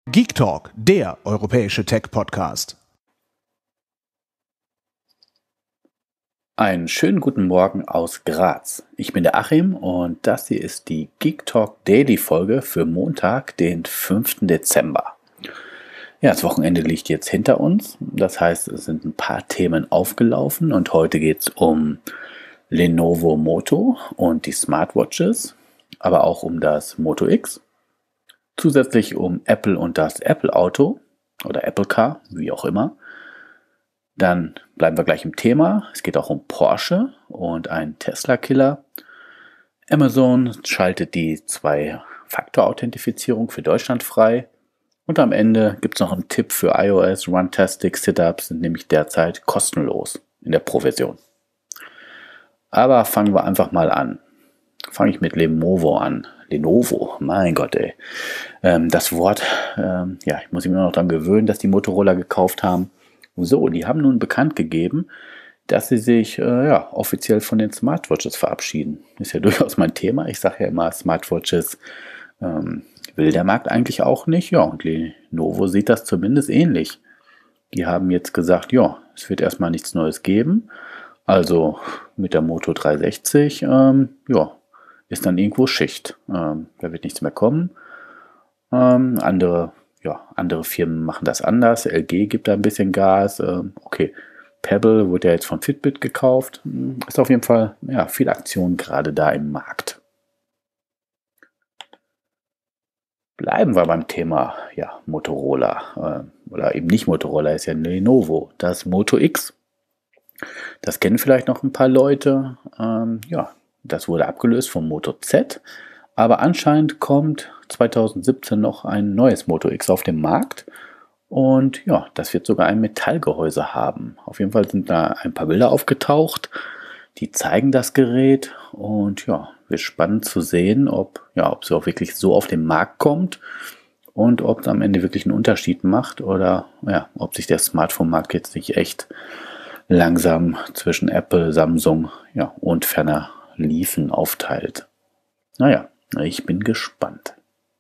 Geek Talk, der europäische Tech-Podcast. Einen schönen guten Morgen aus Graz. Ich bin der Achim und das hier ist die Geek Talk Daily Folge für Montag, den 5. Dezember. Ja, das Wochenende liegt jetzt hinter uns. Das heißt, es sind ein paar Themen aufgelaufen und heute geht es um Lenovo Moto und die Smartwatches, aber auch um das Moto X. Zusätzlich um Apple und das Apple Auto oder Apple Car, wie auch immer. Dann bleiben wir gleich im Thema. Es geht auch um Porsche und einen Tesla-Killer. Amazon schaltet die 2-Faktor-Authentifizierung für Deutschland frei. Und am Ende gibt es noch einen Tipp für iOS. Runtastic Setups sind nämlich derzeit kostenlos in der Pro-Version. Aber fangen wir einfach mal an. Fange ich mit Lenovo an. Lenovo, mein Gott, ey. Das Wort, ich muss mich immer noch daran gewöhnen, dass die Motorola gekauft haben. So, die haben nun bekannt gegeben, dass sie sich offiziell von den Smartwatches verabschieden. Ist ja durchaus mein Thema. Ich sage ja immer, Smartwatches will der Markt eigentlich auch nicht. Ja, und Lenovo sieht das zumindest ähnlich. Die haben jetzt gesagt, ja, es wird erstmal nichts Neues geben. Also mit der Moto 360, ist dann irgendwo Schicht. Da wird nichts mehr kommen. Andere Firmen machen das anders. LG gibt da ein bisschen Gas. Pebble wurde ja jetzt von Fitbit gekauft. Ist auf jeden Fall viel Aktion gerade da im Markt. Bleiben wir beim Thema Motorola. Oder eben nicht Motorola, ist ja Lenovo. Das Moto X. Das kennen vielleicht noch ein paar Leute. Das wurde abgelöst vom Moto Z. Aber anscheinend kommt 2017 noch ein neues Moto X auf den Markt. Und ja, das wird sogar ein Metallgehäuse haben. Auf jeden Fall sind da ein paar Bilder aufgetaucht, die zeigen das Gerät. Und ja, wird spannend zu sehen, ob es auch wirklich so auf den Markt kommt und ob es am Ende wirklich einen Unterschied macht oder ob sich der Smartphone-Markt jetzt nicht echt langsam zwischen Apple, Samsung und ferner Liefen aufteilt. Naja, ich bin gespannt.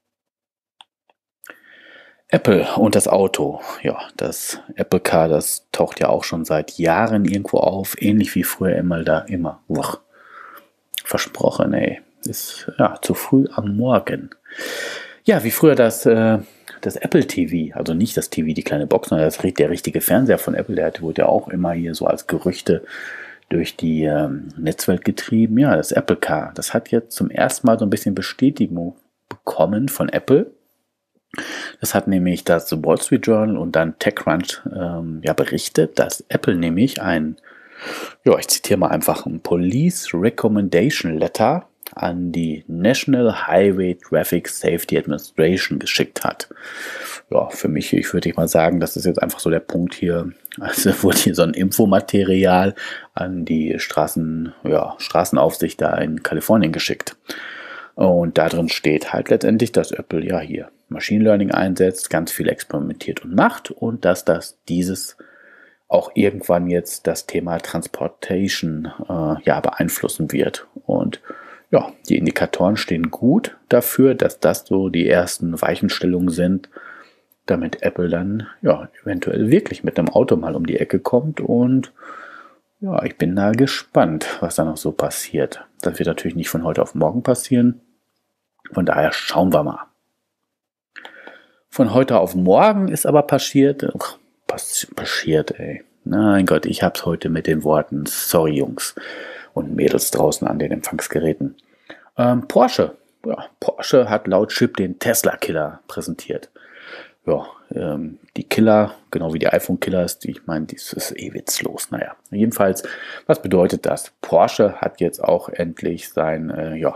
Apple und das Auto. Ja, das Apple Car, das taucht ja auch schon seit Jahren irgendwo auf, ähnlich wie früher immer. Versprochen, ey. Ist zu früh am Morgen. Ja, wie früher das Apple TV, also nicht das TV, die kleine Box, sondern der richtige Fernseher von Apple, der wurde ja auch immer hier so als Gerüchte durch die Netzwelt getrieben. Ja, das Apple Car, das hat jetzt zum ersten Mal so ein bisschen Bestätigung bekommen von Apple. Das hat nämlich das Wall Street Journal und dann TechCrunch berichtet, dass Apple nämlich ich zitiere mal einfach, ein Police Recommendation Letter an die National Highway Traffic Safety Administration geschickt hat. Ja, für mich, ich würde mal sagen, das ist jetzt einfach so der Punkt hier. Also wurde hier so ein Infomaterial an die Straßenaufsicht da in Kalifornien geschickt. Und da drin steht halt letztendlich, dass Apple hier Machine Learning einsetzt, ganz viel experimentiert und macht und dass dieses auch irgendwann jetzt das Thema Transportation beeinflussen wird. Und die Indikatoren stehen gut dafür, dass das so die ersten Weichenstellungen sind, damit Apple dann eventuell wirklich mit einem Auto mal um die Ecke kommt. Und ich bin da gespannt, was da noch so passiert. Das wird natürlich nicht von heute auf morgen passieren. Von daher schauen wir mal. Von heute auf morgen ist aber passiert, ey. Mein Gott, ich hab's heute mit den Worten, sorry Jungs und Mädels draußen an den Empfangsgeräten. Porsche hat laut Chip den Tesla-Killer präsentiert. Die Killer, genau wie die iPhone-Killer ist, ich meine, das ist witzlos. Naja, jedenfalls, was bedeutet das? Porsche hat jetzt auch endlich sein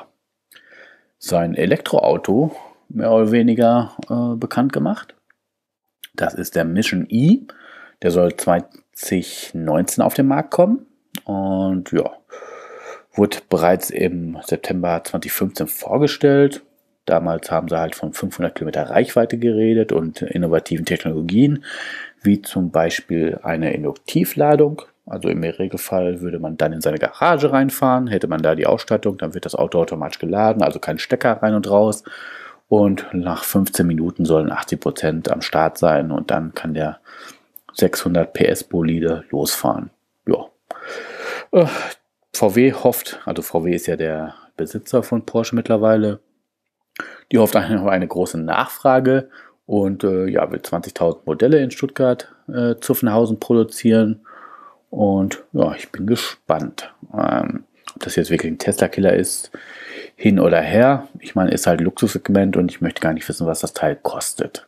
Elektroauto mehr oder weniger bekannt gemacht. Das ist der Mission E. Der soll 2019 auf den Markt kommen und wurde bereits im September 2015 vorgestellt. Damals haben sie halt von 500 Kilometer Reichweite geredet und innovativen Technologien, wie zum Beispiel eine Induktivladung. Also im Regelfall würde man dann in seine Garage reinfahren, hätte man da die Ausstattung, dann wird das Auto automatisch geladen, also kein Stecker rein und raus. und nach 15 Minuten sollen 80% am Start sein und dann kann der 600 PS Bolide losfahren. Ja. VW hofft, also VW ist ja der Besitzer von Porsche mittlerweile, die hofft auf eine große Nachfrage und will 20.000 Modelle in Stuttgart Zuffenhausen produzieren. Und ja, ich bin gespannt, ob das jetzt wirklich ein Tesla-Killer ist, hin oder her. Ich meine, ist halt Luxussegment und ich möchte gar nicht wissen, was das Teil kostet.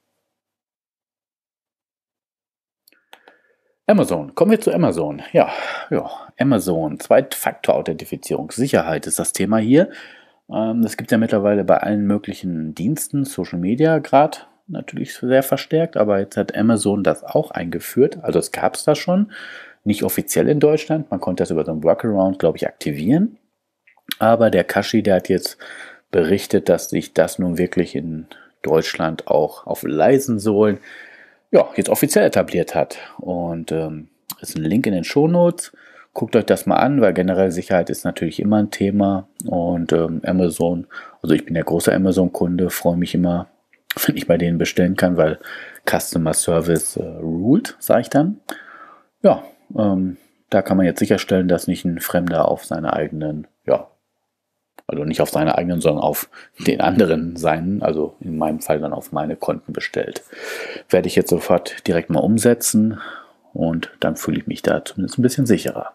Amazon, kommen wir zu Amazon. Ja, Amazon, Zwei-Faktor-Authentifizierung, Sicherheit ist das Thema hier. Das gibt es ja mittlerweile bei allen möglichen Diensten, Social Media gerade natürlich sehr verstärkt, aber jetzt hat Amazon das auch eingeführt. Also es gab es da schon, nicht offiziell in Deutschland. Man konnte das über so einen Workaround, glaube ich, aktivieren. Aber der Kashi, der hat jetzt berichtet, dass sich das nun wirklich in Deutschland auch auf leisen Sohlen jetzt offiziell etabliert hat. Und ist ein Link in den Shownotes. Guckt euch das mal an, weil generell Sicherheit ist natürlich immer ein Thema. Und Amazon, also ich bin der große Amazon-Kunde, freue mich immer, wenn ich bei denen bestellen kann, weil Customer Service ruled, sage ich dann. Ja, da kann man jetzt sicherstellen, dass nicht ein Fremder auf seine eigenen, also nicht auf seine eigenen, sondern auf den anderen seinen, also in meinem Fall dann auf meine Konten bestellt. Werde ich jetzt sofort direkt mal umsetzen und dann fühle ich mich da zumindest ein bisschen sicherer.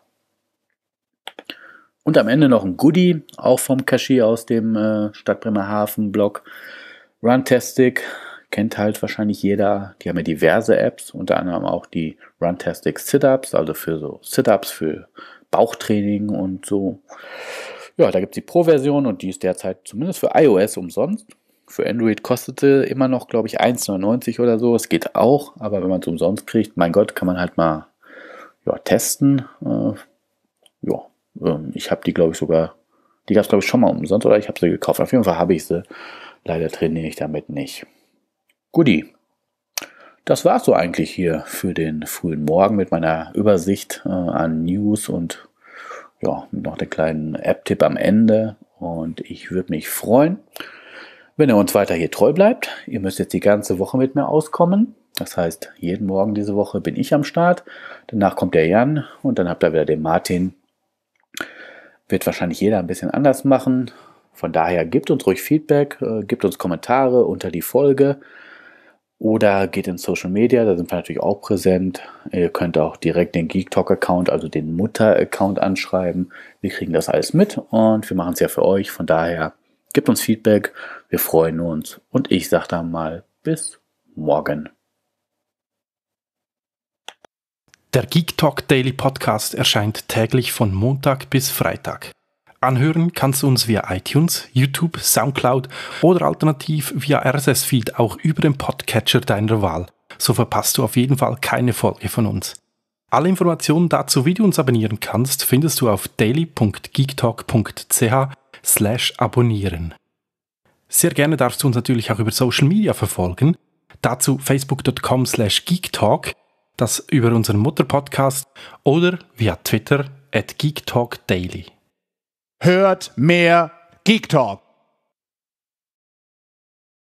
Und am Ende noch ein Goodie, auch vom Kashi aus dem Stadt Bremerhaven-Blog. Runtastic, kennt halt wahrscheinlich jeder. Die haben ja diverse Apps, unter anderem auch die Runtastic Sit-Ups, also für so Sit-Ups, für Bauchtraining und so. Ja, da gibt es die Pro-Version und die ist derzeit zumindest für iOS umsonst. Für Android kostete immer noch, glaube ich, 1,99 oder so. Es geht auch, aber wenn man es umsonst kriegt, mein Gott, kann man halt mal testen. Ich habe die, glaube ich, sogar, die gab es, glaube ich, schon mal umsonst oder ich habe sie gekauft. Auf jeden Fall habe ich sie. Leider trainiere ich damit nicht. Guti. Das war es so eigentlich hier für den frühen Morgen mit meiner Übersicht an News und mit noch den kleinen App-Tipp am Ende. Und ich würde mich freuen, wenn ihr uns weiter hier treu bleibt. Ihr müsst jetzt die ganze Woche mit mir auskommen. Das heißt, jeden Morgen diese Woche bin ich am Start. Danach kommt der Jan und dann habt ihr wieder den Martin. Wird wahrscheinlich jeder ein bisschen anders machen. Von daher gebt uns ruhig Feedback, gebt uns Kommentare unter die Folge. Oder geht in Social Media, da sind wir natürlich auch präsent. Ihr könnt auch direkt den GeekTalk-Account, also den Mutter-Account anschreiben. Wir kriegen das alles mit und wir machen es ja für euch. Von daher gebt uns Feedback, wir freuen uns. Und ich sage dann mal bis morgen. Der GeekTalk Daily Podcast erscheint täglich von Montag bis Freitag. Anhören kannst du uns via iTunes, YouTube, Soundcloud oder alternativ via RSS-Feed auch über den Podcatcher deiner Wahl. So verpasst du auf jeden Fall keine Folge von uns. Alle Informationen dazu, wie du uns abonnieren kannst, findest du auf daily.geektalk.ch/abonnieren. Sehr gerne darfst du uns natürlich auch über Social Media verfolgen. Dazu facebook.com/geektalk, das über unseren Mutterpodcast oder via Twitter @geektalkdaily. Hört mehr Geek Talk.